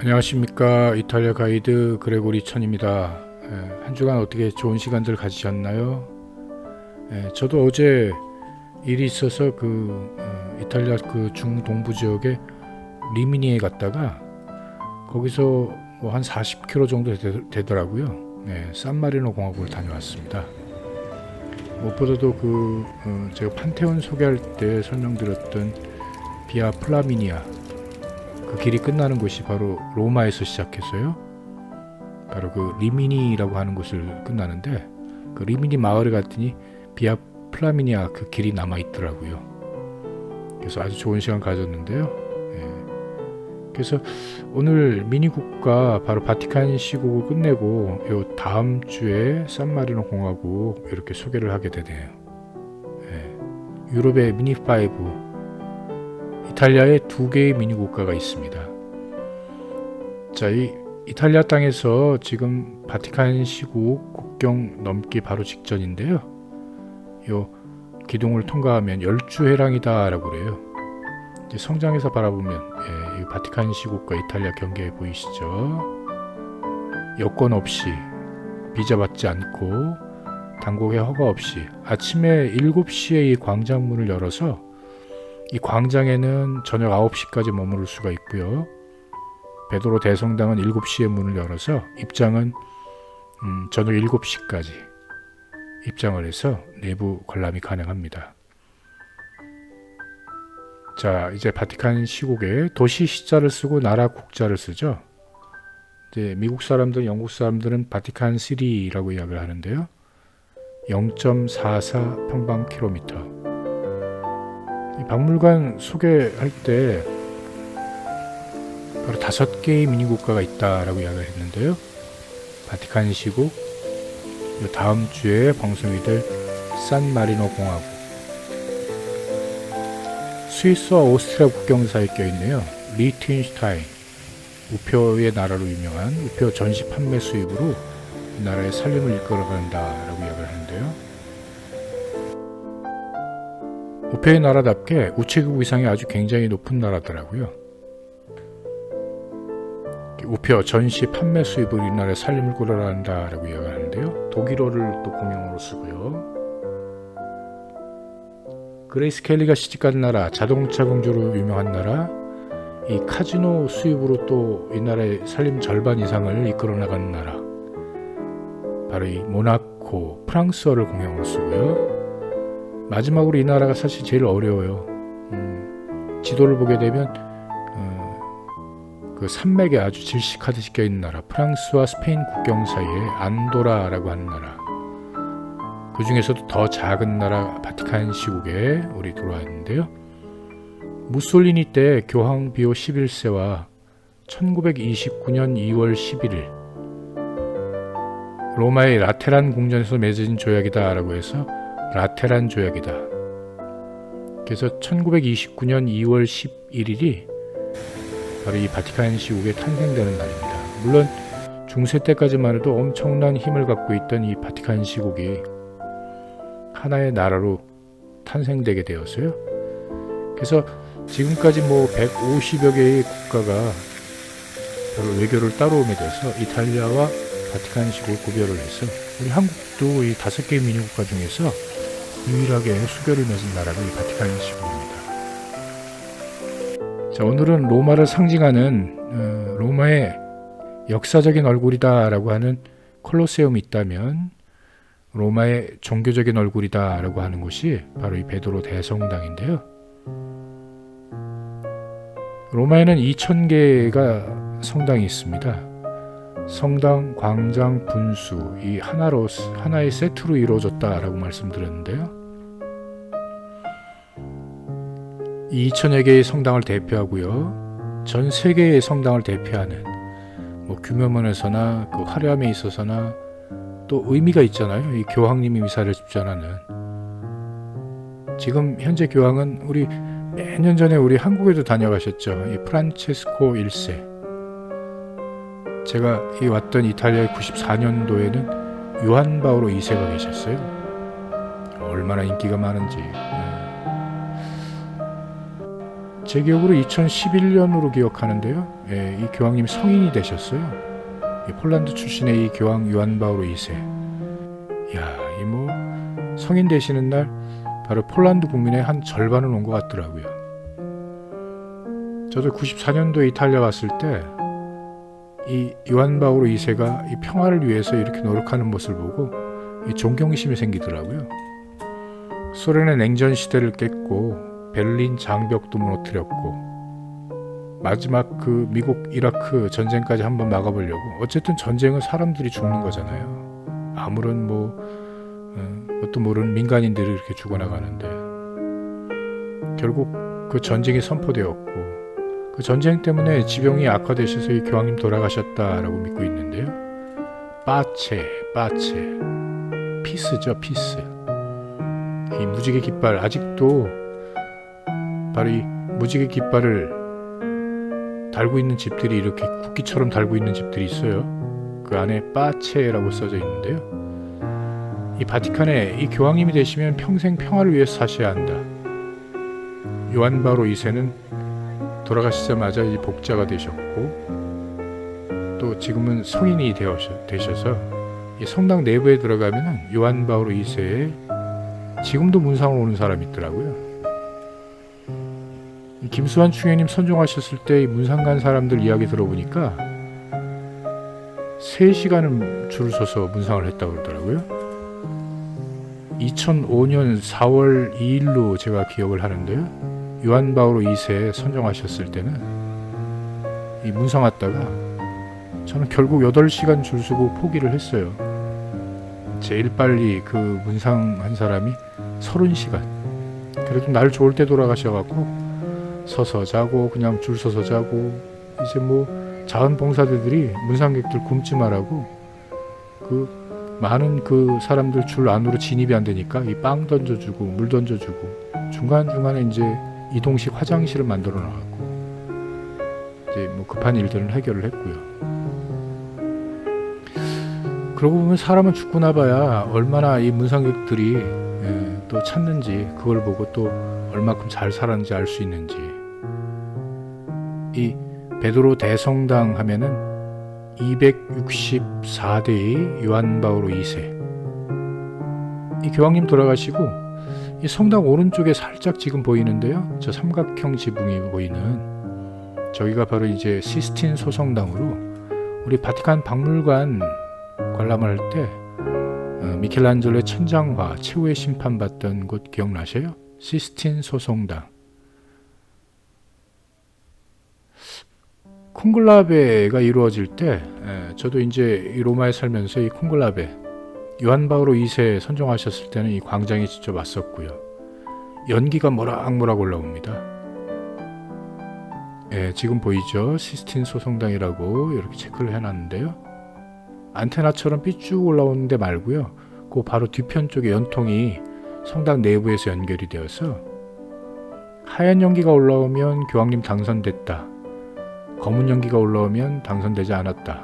안녕하십니까. 이탈리아 가이드 그레고리 천입니다. 한 주간 어떻게 좋은 시간들 가지셨나요? 저도 어제 일이 있어서 이탈리아 중동부 지역에 리미니에 갔다가 거기서 뭐 한 40km 정도 되더라고요. 산마리노 공화국을 다녀왔습니다. 무엇보다도 제가 판테온 소개할 때 설명드렸던 비아 플라미니아, 그 길이 끝나는 곳이 바로 로마에서 시작해서요, 바로 리미니라고 하는 곳을 끝나는데, 그 리미니 마을에 갔더니 비아 플라미니아 그 길이 남아 있더라고요. 그래서 아주 좋은 시간 가졌는데요. 그래서 오늘 미니 국가 바로 바티칸 시국을 끝내고 요 다음 주에 산마리노 공화국 이렇게 소개를 하게 되네요. 유럽의 미니 5, 이탈리아에 2개의 미니 국가가 있습니다. 자, 이 이탈리아 땅에서 지금 바티칸 시국 국경 넘기 바로 직전인데요. 요 기둥을 통과하면 열주회랑이다 라고 그래요. 이제 성장에서 바라보면 이 바티칸 시국과 이탈리아 경계 보이시죠? 여권 없이, 비자 받지 않고, 당국의 허가 없이 아침에 7시에 이 광장문을 열어서 이 광장에는 저녁 9시까지 머무를 수가 있고요. 베드로 대성당은 7시에 문을 열어서 입장은 저녁 7시까지 입장을 해서 내부 관람이 가능합니다. 자, 이제 바티칸 시국에 도시 시자를 쓰고 나라 국자를 쓰죠. 이제 미국 사람들, 영국 사람들은 바티칸 시티라고 이야기를 하는데요. 0.44 평방킬로미터. 박물관 소개할 때 바로 5개의 미니 국가가 있다라고 이야기를 했는데요. 바티칸 시국, 다음 주에 방송이 될 산마리노 공화국, 스위스와 오스트리아 국경 사이에 껴있네요. 리히텐슈타인, 우표의 나라로 유명한 우표 전시 판매 수입으로 이 나라의 살림을 이끌어간다라고 이야기를 하는데요. 우표의 나라답게 우체국 위상이 아주 굉장히 높은 나라더라고요. 우표 전시 판매 수입으로 이 나라의 살림을 끌어간다라고 이야기를 하는데요. 독일어를 또 공용어로 쓰고요. 그레이스 켈리가 시집간 나라, 자동차 공주로 유명한 나라, 이 카지노 수입으로 또 이 나라의 살림 절반 이상을 이끌어 나가는 나라, 바로 이 모나코, 프랑스어를 공용어로 쓰고요. 마지막으로 이 나라가 사실 제일 어려워요. 지도를 보게 되면 그 산맥에 아주 질식하듯이 껴있는 나라, 프랑스와 스페인 국경 사이에 안도라라고 하는 나라, 그 중에서도 더 작은 나라 바티칸 시국에 우리 들어와 있는데요. 무솔리니 때 교황 비오 11세와 1929년 2월 11일 로마의 라테란 궁전에서 맺어진 조약이다 라고 해서 라테란 조약이다. 그래서 1929년 2월 11일이 바로 이 바티칸 시국에 탄생되는 날입니다. 물론 중세 때까지만 해도 엄청난 힘을 갖고 있던 이 바티칸 시국이 하나의 나라로 탄생되게 되었어요. 그래서 지금까지 뭐 150여 개의 국가가 별로 외교를 따로 맺어서 이탈리아와 바티칸 시국을 구별을 해서 우리 한국도 이 5개의 미니 국가 중에서 유일하게 수교를 맺은 나라가 이 바티칸 시국입니다. 자, 오늘은 로마를 상징하는 로마의 역사적인 얼굴이다 라고 하는 콜로세움이 있다면 로마의 종교적인 얼굴이다 라고 하는 곳이 바로 이 베드로 대성당인데요. 로마에는 2000개가 성당이 있습니다. 성당, 광장, 분수, 이 하나의 세트로 이루어졌다 라고 말씀드렸는데요. 이 2000여 개의 성당을 대표하고요, 전 세계의 성당을 대표하는 규모면에서나 그 화려함에 있어서나 또 의미가 있잖아요. 이 교황님이 미사를 집전하는, 지금 현재 교황은 우리 몇 년 전에 우리 한국에도 다녀가셨죠. 이 프란체스코 1세. 제가 왔던 이탈리아의 94년도에는 요한 바오로 2세가 계셨어요. 얼마나 인기가 많은지. 제 기억으로 2011년으로 기억하는데요. 이 교황님 성인이 되셨어요. 이 폴란드 출신의 이 교황 요한 바오로 2세. 야, 이 뭐 성인 되시는 날 바로 폴란드 국민의 한 절반은 온 것 같더라고요. 저도 94년도에 이탈리아 왔을 때 이 요한 바오로 2세가 이 평화를 위해서 이렇게 노력하는 모습을 보고 이 존경심이 생기더라고요. 소련의 냉전 시대를 깼고 베를린 장벽도 무너뜨렸고 마지막 그 미국 이라크 전쟁까지 한번 막아보려고. 어쨌든 전쟁은 사람들이 죽는 거잖아요. 아무런 뭣도 모르는 민간인들이 이렇게 죽어나가는데 결국 그 전쟁이 선포되었고 그 전쟁 때문에 지병이 악화되셔서 이 교황님 돌아가셨다라고 믿고 있는데요. 빠체 피스죠, 피스. 이 무지개 깃발, 아직도 바로 이 무지개 깃발을 달고 있는 집들이 이렇게 국기처럼 달고 있는 집들이 있어요. 그 안에 빠체라고 써져 있는데요. 이 바티칸에 이 교황님이 되시면 평생 평화를 위해서 사셔야 한다. 요한 바오로 2세는 돌아가시자마자 이 복자가 되셨고 또 지금은 성인이 되셔서 이 성당 내부에 들어가면 요한 바오로 2세에 지금도 문상을 오는 사람이 있더라고요. 김수환 충현님 선종하셨을 때 문상 간 사람들 이야기 들어보니까 3시간을 줄을 서서 문상을 했다고 그러더라고요. 2005년 4월 2일로 제가 기억을 하는데요. 요한 바오로 2세 선종하셨을 때는 이 문상 왔다가 저는 결국 8시간 줄 서고 포기를 했어요. 제일 빨리 그 문상한 사람이 30시간. 그래도 날 좋을 때 돌아가셔갖고 서서 자고 그냥 줄 서서 자고 이제 뭐 자원봉사자들이 문상객들 굶지 말라고 그 많은 그 사람들 줄 안으로 진입이 안 되니까 이 빵 던져주고 물 던져주고 중간중간에 이제 이동식 화장실을 만들어 놔갖고 이제 뭐 급한 일들은 해결을 했고요. 그러고 보면 사람은 죽고 나봐야 얼마나 이 문상객들이 또 찾는지 그걸 보고 또 얼마큼 잘 살았는지 알 수 있는지. 이 베드로 대성당 하면은 264대의 요한 바오로 2세. 이 교황님 돌아가시고 이 성당 오른쪽에 살짝 지금 보이는데요. 저 삼각형 지붕이 보이는 저기가 바로 이제 시스틴 소성당으로 우리 바티칸 박물관 관람할 때 미켈란젤로의 천장화 최후의 심판 받던 곳 기억나셔요? 시스틴 소성당. 콘클라베가 이루어질 때 저도 이제 이 로마에 살면서 이 콘클라베 요한 바오로 2세 선종하셨을 때는 이 광장에 직접 왔었고요. 연기가 모락모락 올라옵니다. 지금 보이죠? 시스틴 소성당이라고 이렇게 체크를 해놨는데요. 안테나처럼 삐쭉 올라오는데 말고요. 그 바로 뒤편 쪽에 연통이 성당 내부에서 연결이 되어서 하얀 연기가 올라오면 교황님 당선됐다. 검은 연기가 올라오면 당선되지 않았다.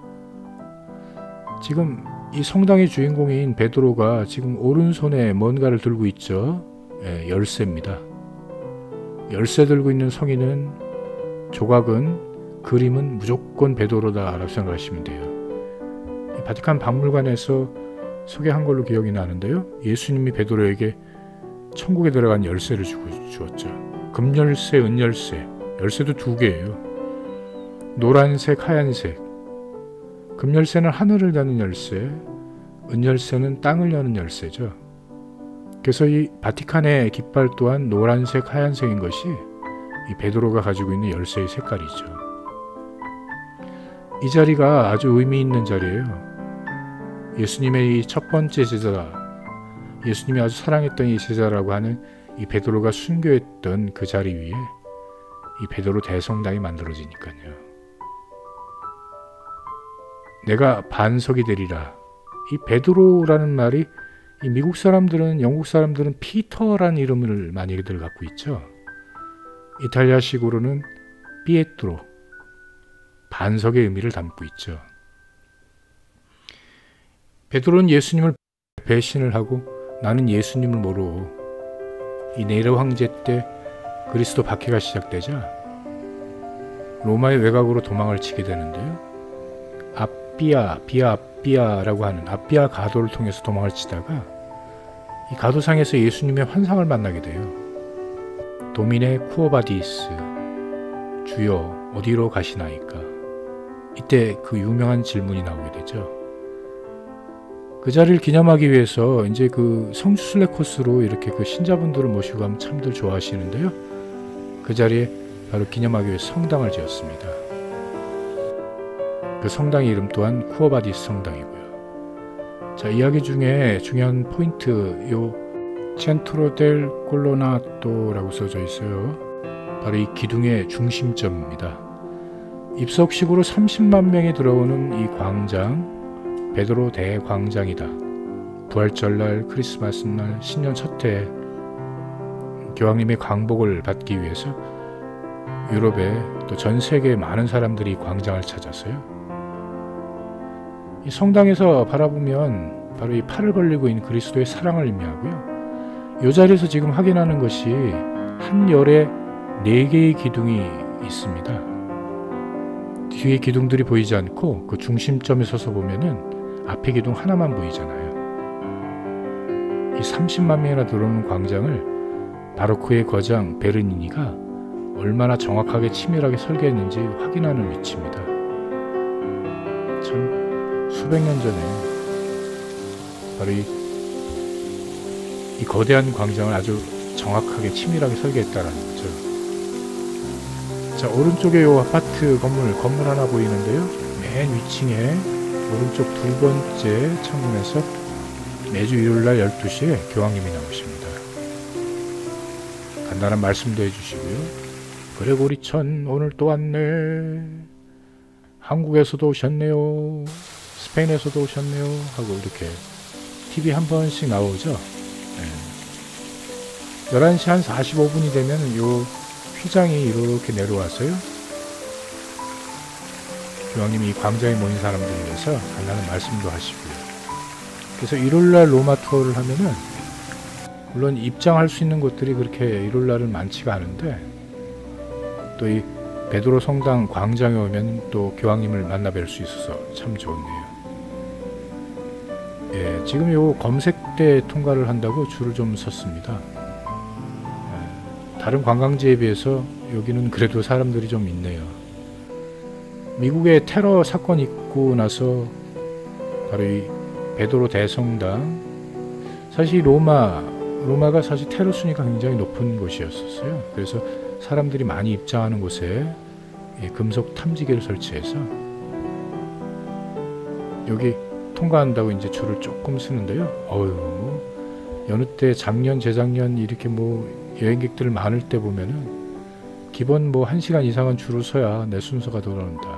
지금 이 성당의 주인공인 베드로가 지금 오른손에 뭔가를 들고 있죠. 열쇠입니다. 열쇠 들고 있는 성인은 조각은 그림은 무조건 베드로다라고 생각하시면 돼요. 이 바티칸 박물관에서 소개한 걸로 기억이 나는데요. 예수님이 베드로에게 천국에 들어간 열쇠를 주었죠. 금열쇠, 은열쇠. 열쇠도 2개예요. 노란색, 하얀색. 금열쇠는 하늘을 여는 열쇠, 은열쇠는 땅을 여는 열쇠죠. 그래서 이 바티칸의 깃발 또한 노란색, 하얀색인 것이 이 베드로가 가지고 있는 열쇠의 색깔이죠. 이 자리가 아주 의미 있는 자리예요. 예수님의 이 첫 번째 제자, 예수님이 아주 사랑했던 이 제자라고 하는 이 베드로가 순교했던 그 자리 위에 이 베드로 대성당이 만들어지니까요. 내가 반석이 되리라. 이 베드로라는 말이 이 미국 사람들은 영국 사람들은 피터라는 이름을 많이들 갖고 있죠. 이탈리아식으로는 피에트로, 반석의 의미를 담고 있죠. 베드로는 예수님을 배신을 하고 나는 예수님을 모르고 이 네로 황제 때 그리스도 박해가 시작되자 로마의 외곽으로 도망을 치게 되는데요. 아삐아라고 하는 아삐아 가도를 통해서 도망을 치다가 이 가도상에서 예수님의 환상을 만나게 돼요. 도미네 쿠어바디스, 주여 어디로 가시나이까. 이때 그 유명한 질문이 나오게 되죠. 그 자리를 기념하기 위해서 이제 그 성주순례 코스로 이렇게 그 신자분들을 모시고 가면 참들 좋아하시는데요. 그 자리에 바로 기념하기 위해서 성당을 지었습니다. 그 성당의 이름 또한 쿠어바디스 성당이고요. 자, 이야기 중에 중요한 포인트, 요 첸트로 델 콜로나토라고 써져 있어요. 바로 이 기둥의 중심점입니다. 입석식으로 30만 명이 들어오는 이 광장, 베드로 대광장이다. 부활절날, 크리스마스날, 신년 첫해 교황님의 광복을 받기 위해서 유럽에 또 전 세계의 많은 사람들이 광장을 찾았어요. 이 성당에서 바라보면 바로 이 팔을 벌리고 있는 그리스도의 사랑을 의미하고요. 이 자리에서 지금 확인하는 것이 한 열에 4개의 기둥이 있습니다. 뒤에 기둥들이 보이지 않고 그 중심점에 서서 보면은 앞에 기둥 하나만 보이잖아요. 이 30만 명이나 들어오는 광장을 바로크의 거장 베르니니가 얼마나 정확하게 치밀하게 설계했는지 확인하는 위치입니다. 참 수백 년 전에 바로 이 거대한 광장을 아주 정확하게 치밀하게 설계했다라는 거죠. 자, 오른쪽에 요 아파트 건물 하나 보이는데요. 맨 위층에 오른쪽 두 번째 창문에서 매주 일요일날 12시에 교황님이 나오십니다. 간단한 말씀도 해주시고요. 그레고리천 오늘 또 왔네. 한국에서도 오셨네요. 스페인에서도 오셨네요. 하고 이렇게 TV 한 번씩 나오죠. 네. 11시 한 45분이 되면 요 휘장이 이렇게 내려와서요. 교황님이 이 광장에 모인 사람들을 위해서 간단한 말씀도 하시고요. 그래서 일요일날 로마 투어를 하면은 물론 입장할 수 있는 곳들이 그렇게 일요일날은 많지가 않은데 또 이 베드로 성당 광장에 오면 또 교황님을 만나 뵐 수 있어서 참 좋네요. 예, 지금 요 검색대 통과를 한다고 줄을 좀 섰습니다. 예, 다른 관광지에 비해서 여기는 그래도 사람들이 좀 있네요. 미국의 테러 사건이 있고 나서 바로 이 베드로 대성당, 사실 로마가 사실 테러 순위가 굉장히 높은 곳이었었어요. 그래서 사람들이 많이 입장하는 곳에 금속 탐지기를 설치해서 여기 통과한다고 이제 줄을 조금 쓰는데요. 여느 때 작년, 재작년 이렇게 뭐 여행객들 많을 때 보면은 기본 뭐 1시간 이상은 줄을 서야 내 순서가 돌아온다.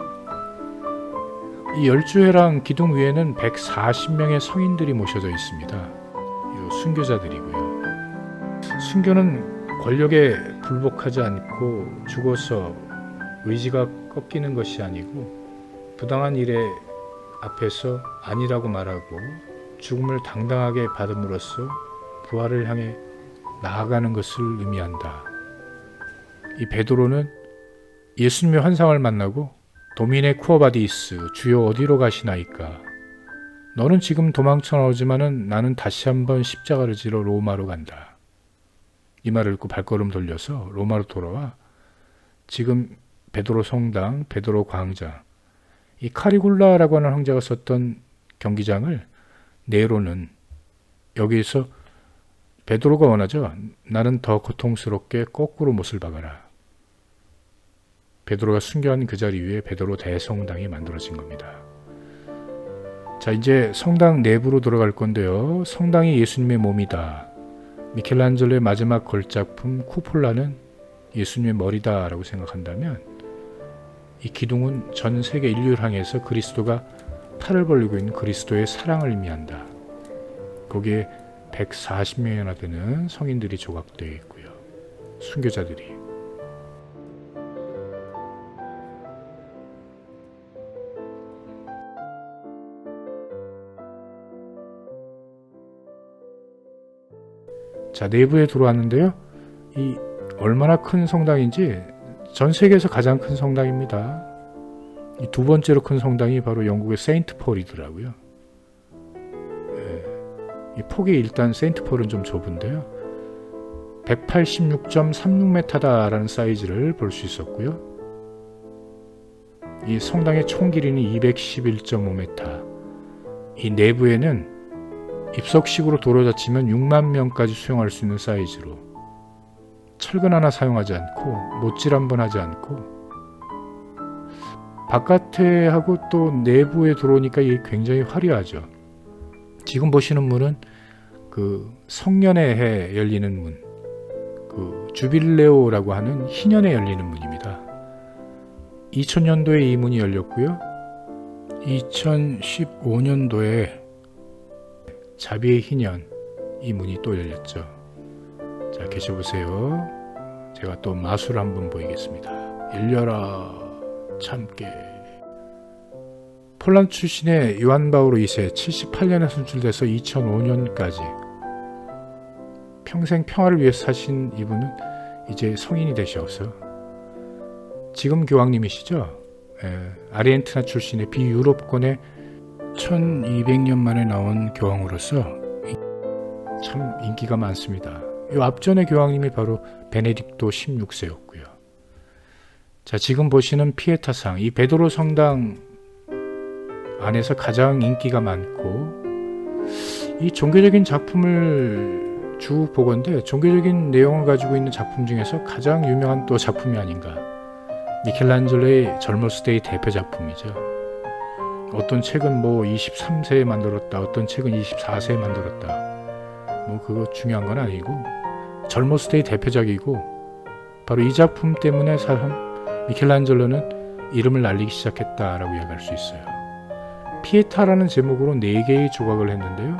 이 열주회랑 기둥 위에는 140명의 성인들이 모셔져 있습니다. 이 순교자들이고요. 순교는 권력에 굴복하지 않고 죽어서 의지가 꺾이는 것이 아니고 부당한 일에 앞에서 아니라고 말하고 죽음을 당당하게 받음으로써 부활을 향해 나아가는 것을 의미한다. 이 베드로는 예수님의 환상을 만나고 도미네 쿠어바디스, 주여 어디로 가시나이까. 너는 지금 도망쳐 나오지만은 나는 다시 한번 십자가를 지러 로마로 간다. 이 말을 듣고 발걸음 돌려서 로마로 돌아와 지금 베드로 성당, 베드로 광장, 이 카리굴라라고 하는 황제가 썼던 경기장을 네로는 여기에서 베드로가 원하죠. 나는 더 고통스럽게 거꾸로 못을 박아라. 베드로가 순교한 그 자리 위에 베드로 대성당이 만들어진 겁니다. 자, 이제 성당 내부로 들어갈 건데요. 성당이 예수님의 몸이다. 미켈란젤로의 마지막 걸작품 쿠폴라는 예수님의 머리다 라고 생각한다면 이 기둥은 전 세계 인류를 향해서 그리스도가 팔을 벌리고 있는 그리스도의 사랑을 의미한다. 거기에 140명이나 되는 성인들이 조각되어 있고요. 순교자들이. 자, 내부에 들어왔는데요. 이 얼마나 큰 성당인지 전 세계에서 가장 큰 성당입니다. 이 두 번째로 큰 성당이 바로 영국의 세인트 폴이더라고요. 이 폭이 일단 세인트 폴은 좀 좁은데요. 186.36m다라는 사이즈를 볼 수 있었고요. 이 성당의 총 길이는 211.5m. 이 내부에는 입석식으로 도로 자치면 6만 명까지 수용할 수 있는 사이즈로 철근 하나 사용하지 않고 못질 한번 하지 않고 바깥에 하고 또 내부에 들어오니까 이게 굉장히 화려하죠. 지금 보시는 문은 그 성년의 해 열리는 문, 그 주빌레오라고 하는 희년에 열리는 문입니다. 2000년도에 이 문이 열렸고요. 2015년도에 자비의 희년 이 문이 또 열렸죠. 자, 계셔보세요. 제가 또 마술 한번 보이겠습니다. 열려라 참깨. 폴란드 출신의 요한 바오로 2세 78년에 선출돼서 2005년까지 평생 평화를 위해서 사신 이분은 이제 성인이 되셔서 지금 교황님이시죠. 아르헨티나 출신의 비유럽권의 1200년 만에 나온 교황으로서 참 인기가 많습니다. 이 앞전의 교황님이 바로 베네딕토 16세였고요. 자, 지금 보시는 피에타상, 이 베드로 성당 안에서 가장 인기가 많고 이 종교적인 작품을 쭉 보건대 종교적인 내용을 가지고 있는 작품 중에서 가장 유명한 또 작품이 아닌가. 미켈란젤로의 젊었을 때의 대표 작품이죠. 어떤 책은 뭐 23세에 만들었다, 어떤 책은 24세에 만들었다. 뭐 그거 중요한 건 아니고 젊었을 때의 대표작이고 바로 이 작품 때문에 미켈란젤로는 이름을 날리기 시작했다라고 이야기할 수 있어요. 피에타라는 제목으로 4개의 조각을 했는데요.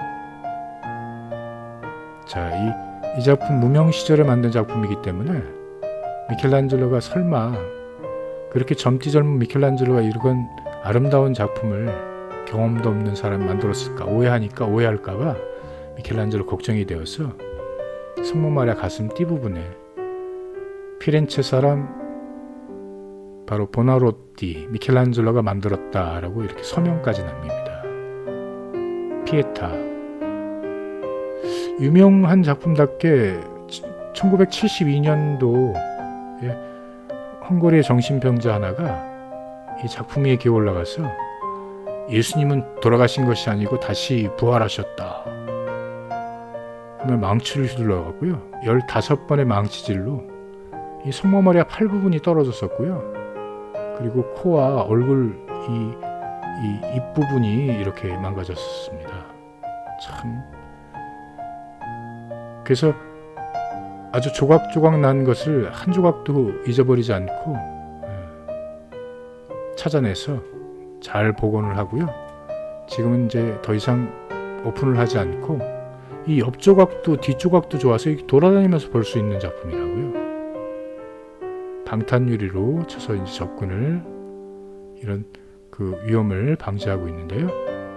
자, 이 작품 무명 시절에 만든 작품이기 때문에 미켈란젤로가 설마 그렇게 젊디 젊은 미켈란젤로가 이런 아름다운 작품을 경험도 없는 사람이 만들었을까 오해할까봐 미켈란젤로 걱정이 되어서 성모 마리아 가슴 띠 부분에 피렌체 사람 바로 보나로티 미켈란젤로가 만들었다라고 이렇게 서명까지 남깁니다. 피에타 유명한 작품답게 1972년도에 헝가리의 정신병자 하나가 이 작품 위에 기어 올라가서 예수님은 돌아가신 것이 아니고 다시 부활하셨다 하며 망치를 휘둘러가고요. 15번의 망치질로 이 성모 마리아 팔 부분이 떨어졌었고요. 그리고 코와 얼굴 이 입 부분이 이렇게 망가졌습니다. 참. 그래서 아주 조각조각 난 것을 한 조각도 잊어버리지 않고 찾아내서 잘 복원을 하고요. 지금은 이제 더 이상 오픈을 하지 않고 이 옆조각도 뒷조각도 좋아서 돌아다니면서 볼 수 있는 작품이라고요. 방탄유리로 쳐서 이제 접근을 이런 그 위험을 방지하고 있는데요.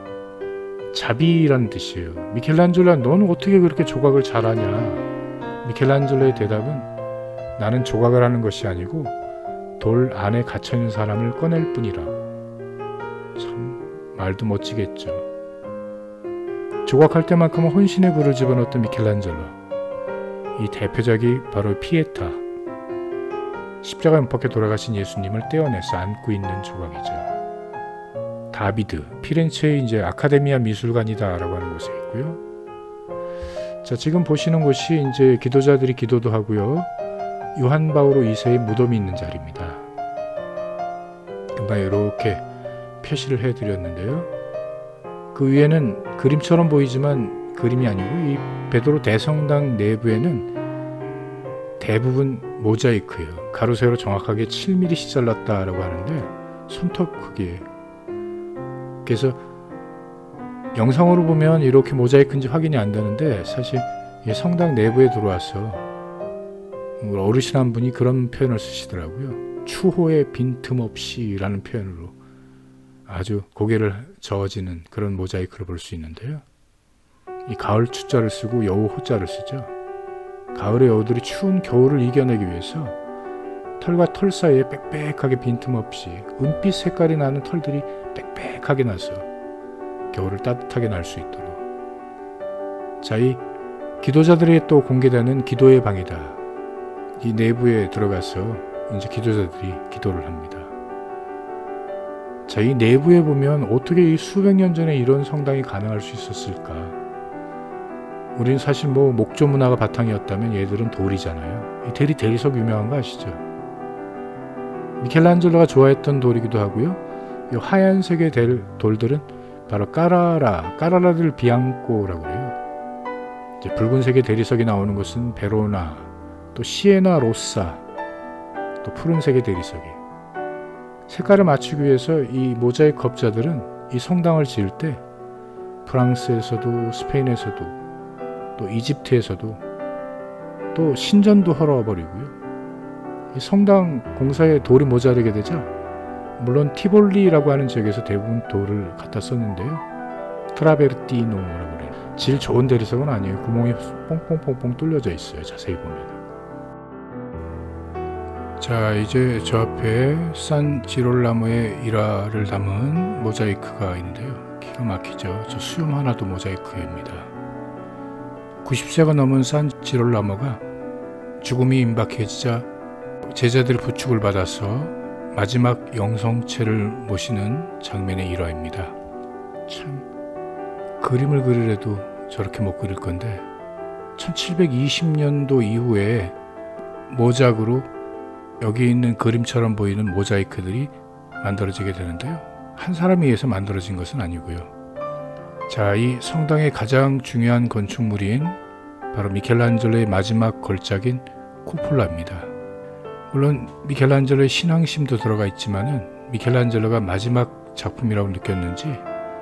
자비라는 뜻이에요. 미켈란젤로야, 너는 어떻게 그렇게 조각을 잘하냐? 미켈란젤로의 대답은 나는 조각을 하는 것이 아니고 돌 안에 갇혀있는 사람을 꺼낼 뿐이라고. 참 말도 멋지겠죠. 조각할 때만큼은 혼신의 불을 집어넣었던 미켈란젤로. 이 대표작이 바로 피에타. 십자가에 못 박혀 돌아가신 예수님을 떼어내서 안고 있는 조각이죠. 다비드, 피렌체의 이제 아카데미아 미술관이다라고 하는 곳에 있고요. 자, 지금 보시는 곳이 이제 기도자들이 기도도 하고요. 요한 바오로 2세의 무덤이 있는 자리입니다. 금방 이렇게 표시를 해드렸는데요. 그 위에는 그림처럼 보이지만 그림이 아니고 이 베드로 대성당 내부에는 대부분 모자이크예요. 가로 세로 정확하게 7mm씩 잘랐다라고 하는데 손톱 크기에. 그래서 영상으로 보면 이렇게 모자이크인지 확인이 안 되는데 사실 성당 내부에 들어와서 어르신 한 분이 그런 표현을 쓰시더라고요. 추호의 빈틈없이 라는 표현으로 아주 고개를 저어지는 그런 모자이크를 볼 수 있는데요. 이 가을 추자를 쓰고 여우 호자를 쓰죠. 가을의 여우들이 추운 겨울을 이겨내기 위해서 다 털과 털 사이에 빽빽하게 빈틈없이 은빛 색깔이 나는 털들이 빽빽하게 나서 겨울을 따뜻하게 날 수 있도록. 자, 이 기도자들에게 또 공개되는 기도의 방이다. 이 내부에 들어가서 이제 기도자들이 기도를 합니다. 자, 이 내부에 보면 어떻게 이 수백 년 전에 이런 성당이 가능할 수 있었을까? 우리는 사실 뭐 목조 문화가 바탕이었다면 얘들은 돌이잖아요. 이 대리석 유명한 거 아시죠? 미켈란젤로가 좋아했던 돌이기도 하고요. 이 하얀색의 돌들은 바로 까라라들 비앙코라고 그래요. 이제 붉은색의 대리석이 나오는 것은 베로나, 또 시에나 로사, 또 푸른색의 대리석이. 색깔을 맞추기 위해서 이 모자이크 업자들은 이 성당을 지을 때 프랑스에서도 스페인에서도 또 이집트에서도 또 신전도 헐어버리고요. 이 성당 공사에 돌이 모자르게 되자 물론 티볼리라고 하는 지역에서 대부분 돌을 갖다 썼는데요. 트라베르티노라고 그래요. 질 좋은 대리석은 아니에요. 구멍이 뽕뽕뽕뽕 뚫려져 있어요. 자세히 보면. 자, 이제 저 앞에 산 지롤라모의 일화를 담은 모자이크가 있는데요. 기가 막히죠. 저 수염 하나도 모자이크입니다. 90세가 넘은 산 지롤라모가 죽음이 임박해지자 제자들의 부축을 받아서 마지막 영성체를 모시는 장면의 일화입니다. 참 그림을 그리려도 저렇게 못 그릴 건데 1720년도 이후에 모작으로 여기 있는 그림처럼 보이는 모자이크들이 만들어지게 되는데요. 한 사람에 의해서 만들어진 것은 아니고요. 자, 이 성당의 가장 중요한 건축물인 바로 미켈란젤로의 마지막 걸작인 쿠폴라입니다. 물론 미켈란젤로의 신앙심도 들어가 있지만은 미켈란젤로가 마지막 작품이라고 느꼈는지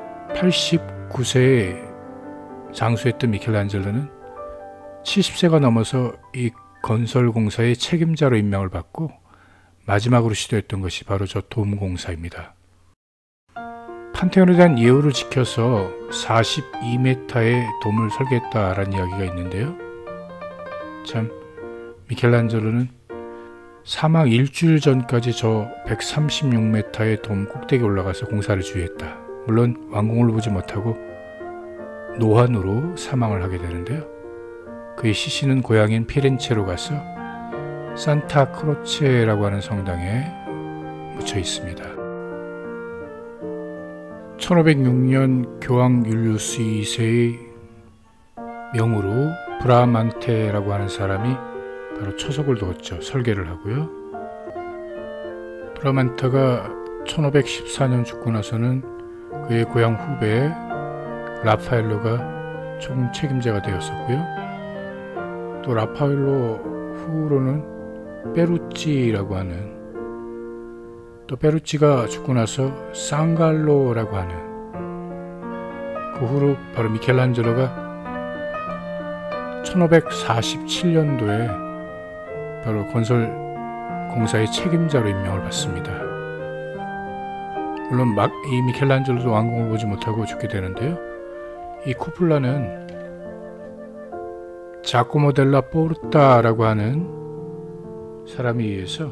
89세에 장수했던 미켈란젤로는 70세가 넘어서 이 건설 공사의 책임자로 임명을 받고 마지막으로 시도했던 것이 바로 저 돔 공사입니다. 판테온에 대한 예우를 지켜서 42m의 돔을 설계했다라는 이야기가 있는데요. 참 미켈란젤로는 사망 일주일 전까지 저 136m의 돔 꼭대기에 올라가서 공사를 주의했다. 물론 완공을 보지 못하고 노환으로 사망을 하게 되는데요. 그의 시신은 고향인 피렌체로 가서 산타 크로체라고 하는 성당에 묻혀 있습니다. 1506년 교황 율리우스 2세의 명으로 브라만테라고 하는 사람이 바로 초석을 두었죠. 설계를 하고요. 브라만테가 1514년 죽고 나서는 그의 고향 후배 라파엘로가 총 책임자가 되었었고요. 또 라파엘로 후로는 페루치라고 하는, 또 페루치가 죽고 나서 상갈로라고 하는, 그 후로 바로 미켈란젤로가 1547년도에 바로 건설 공사의 책임자로 임명을 받습니다. 물론 이 미켈란젤로도 완공을 보지 못하고 죽게 되는데요. 이 쿠폴라는 자코모 델라 포르타라고 하는 사람에 의해서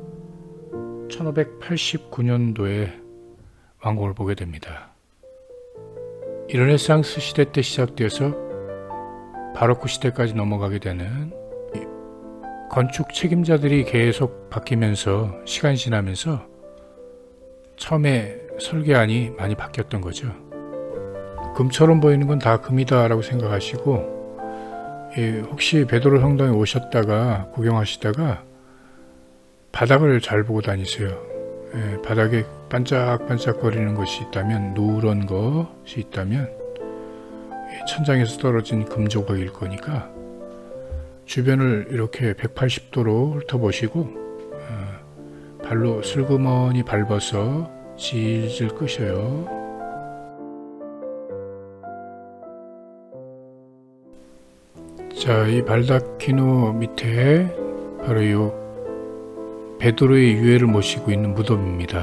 1589년도에 완공을 보게 됩니다. 이 르네상스 시대 때 시작되어서 바로크 시대까지 넘어가게 되는 건축 책임자들이 계속 바뀌면서 시간이 지나면서 처음에 설계안이 많이 바뀌었던 거죠. 금처럼 보이는 건 다 금이다 라고 생각하시고, 혹시 베드로 성당에 오셨다가 구경하시다가 바닥을 잘 보고 다니세요. 바닥에 반짝반짝거리는 것이 있다면, 누런 것이 있다면 천장에서 떨어진 금조각일 거니까 주변을 이렇게 180도로 훑어보시고 발로 슬그머니 밟아서 질질 끄셔요. 자, 이 발다키노 밑에 바로 이 베드로의 유해를 모시고 있는 무덤입니다.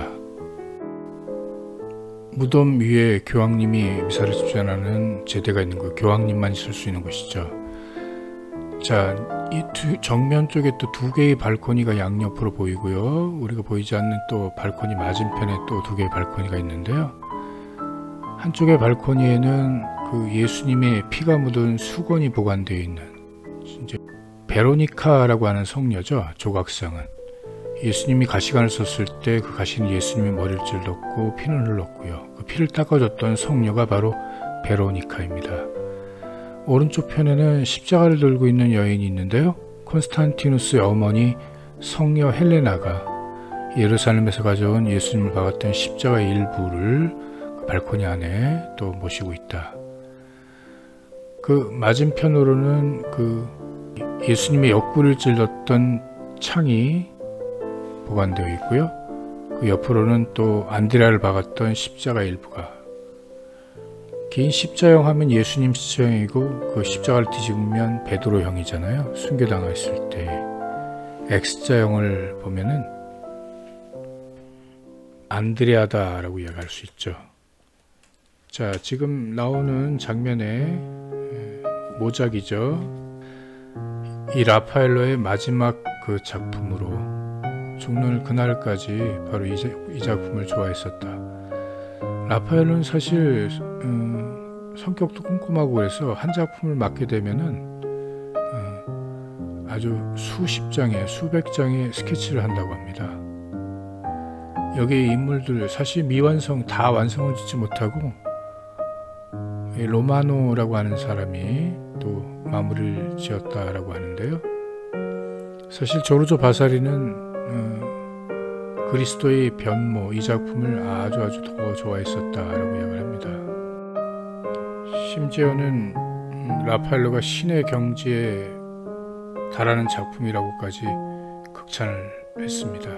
무덤 위에 교황님이 미사를 집전하는 제대가 있는 거, 교황님만 있을 수 있는 곳이죠. 자, 정면 쪽에 또 두 개의 발코니가 양옆으로 보이고요. 우리가 보이지 않는 또 발코니 맞은편에 또 두 개의 발코니가 있는데요. 한쪽의 발코니에는 그 예수님의 피가 묻은 수건이 보관되어 있는, 이제 베로니카라고 하는 성녀죠. 조각상은 예수님이 가시관을 썼을 때 그 가시는 예수님의 머리를 찔렀고 피는 흘렀고요. 그 피를 닦아줬던 성녀가 바로 베로니카입니다. 오른쪽 편에는 십자가를 들고 있는 여인이 있는데요. 콘스탄티누스의 어머니 성녀 헬레나가 예루살렘에서 가져온 예수님을 박았던 십자가의 일부를 그 발코니 안에 또 모시고 있다. 그 맞은편으로는 그 예수님의 옆구리를 찔렀던 창이 보관되어 있고요. 그 옆으로는 또 안드레아를 박았던 십자가 일부가, 긴 십자형 하면 예수님 십자형이고 그 십자가를 뒤집으면 베드로형이잖아요. 순교당했을 때 X자형을 보면은 안드레아다라고 이야기할 수 있죠. 자, 지금 나오는 장면의 모작이죠. 이 라파엘로의 마지막 그 작품으로 죽는 그날까지 바로 이 작품을 좋아했었다. 라파엘로는 사실 성격도 꼼꼼하고 그래서 한 작품을 맡게 되면은 아주 수십 장의 수백 장의 스케치를 한다고 합니다. 여기의 인물들 사실 미완성 다 완성을 짓지 못하고 로마노라고 하는 사람이 또 마무리를 지었다라고 하는데요. 사실 조르조 바사리는 그리스도의 변모 이 작품을 아주 더 좋아했었다라고 이야기를 합니다. 심지어는 라파엘로가 신의 경지에 달하는 작품이라고까지 극찬을 했습니다.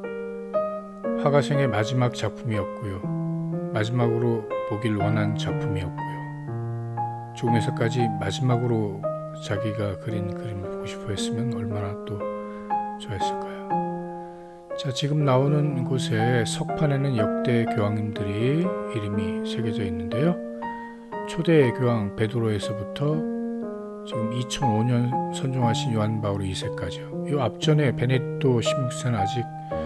화가생의 마지막 작품이었고요. 마지막으로 보길 원한 작품이었고요. 죽음에서까지 마지막으로 자기가 그린 그림을 보고 싶어 했으면 얼마나 또 좋아했을까요? 자, 지금 나오는 곳에 석판에는 역대 교황님들이 이름이 새겨져 있는데요. 초대 교황 베드로에서부터 지금 2005년 선종하신 요한 바울 2세까지요. 이 앞전에 베네딕토 16세는 아직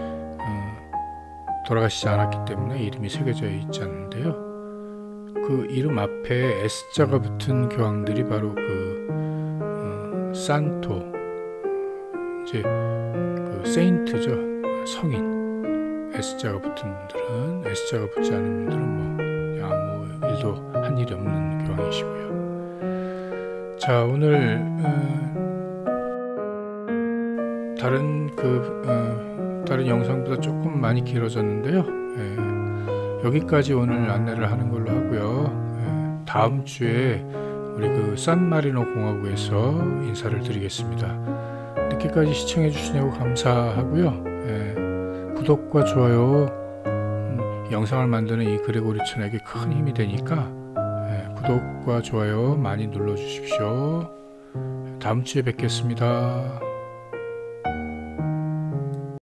돌아가시지 않았기 때문에 이름이 새겨져 있지 않는데요. 그 이름 앞에 S자가 붙은 교황들이 바로 그 산토, 이제 그 세인트죠. 성인. S자가 붙은 분들은, S자가 붙지 않은 분들은 뭐 아무 일도 한 일이 없는 교황이시고요. 자, 오늘 다른 영상보다 조금 많이 길어졌는데요. 여기까지 오늘 안내를 하는 걸로 하고요. 다음 주에 우리 그 산마리노 공화국에서 인사를 드리겠습니다. 늦게까지 시청해 주시냐고 감사하고요. 구독과 좋아요, 영상을 만드는 이 그레고리천에게 큰 힘이 되니까 구독과 좋아요 많이 눌러 주십시오. 다음 주에 뵙겠습니다.